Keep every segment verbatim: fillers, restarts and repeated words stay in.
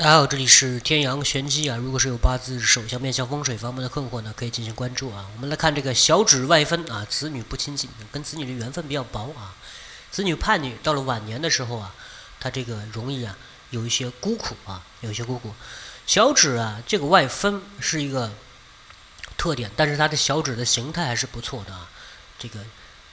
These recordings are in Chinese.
大家好，这里是天阳玄机啊。如果是有八字手相面相风水方面的困惑呢，可以进行关注啊。我们来看这个小指外分啊，子女不亲近，跟子女的缘分比较薄啊。子女叛逆，到了晚年的时候啊，他这个容易啊有一些孤苦啊，有一些孤苦。小指啊，这个外分是一个特点，但是它的小指的形态还是不错的啊。这个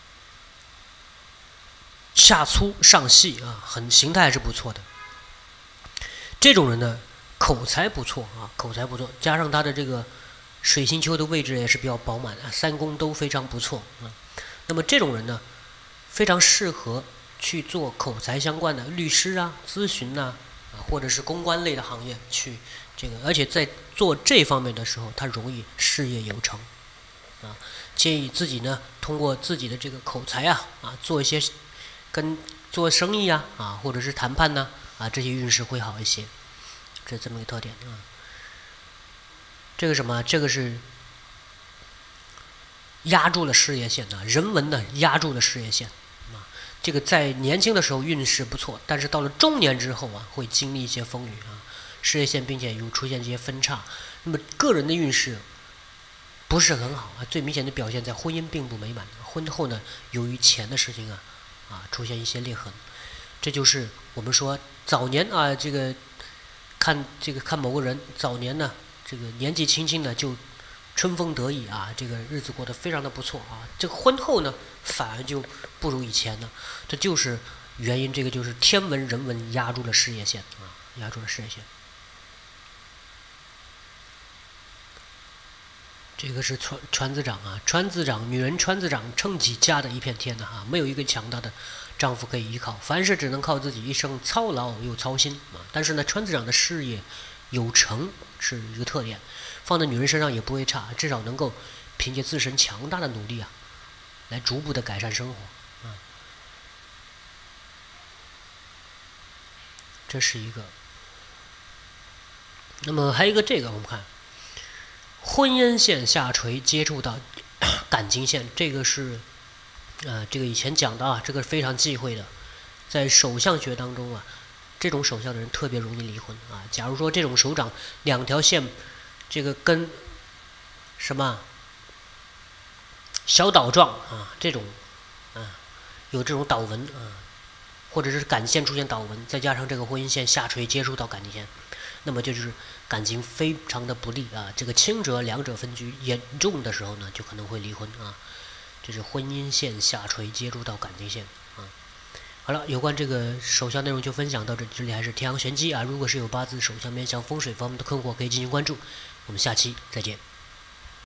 下粗上细啊，很形态还是不错的。这种人呢，口才不错啊，口才不错，加上他的这个水星丘的位置也是比较饱满啊，三宫都非常不错啊。那么这种人呢，非常适合去做口才相关的律师啊、咨询呐啊，或者是公关类的行业去这个，而且在做这方面的时候，他容易事业有成啊。建议自己呢，通过自己的这个口才啊啊，做一些跟做生意啊啊，或者是谈判呢。啊，这些运势会好一些，这这么一个特点啊。这个什么？这个是压住了事业线啊，人文的压住了事业线啊。这个在年轻的时候运势不错，但是到了中年之后啊，会经历一些风雨啊，事业线并且有出现这些分叉。那么个人的运势不是很好啊，最明显的表现在婚姻并不美满，婚后呢，由于钱的事情啊啊出现一些裂痕。这就是我们说早年啊，这个看这个看某个人早年呢，这个年纪轻轻的就春风得意啊，这个日子过得非常的不错啊。这个婚后呢，反而就不如以前了。这就是原因，这个就是天文人文压住了事业线啊，压住了事业线。这个是川川子长啊，川子长，女人川子长撑起家的一片天呐啊，没有一个强大的丈夫可以依靠，凡事只能靠自己，一生操劳又操心啊。但是呢，川子长的事业有成是一个特点，放在女人身上也不会差，至少能够凭借自身强大的努力啊，来逐步的改善生活啊。这是一个。那么还有一个这个，我们看。婚姻线下垂接触到感情线，这个是，呃，这个以前讲的啊，这个非常忌讳的，在手相学当中啊，这种手相的人特别容易离婚啊。假如说这种手掌两条线，这个跟什么小岛状啊，这种啊，有这种岛纹啊，或者是感线出现岛纹，再加上这个婚姻线下垂接触到感情线。那么就是感情非常的不利啊，这个轻者两者分居，严重的时候呢就可能会离婚啊。这是婚姻线下垂接触到感情线啊。好了，有关这个手相内容就分享到这，这里还是天阳玄机啊。如果是有八字手相面相风水方面的困惑，可以进行关注。我们下期再见。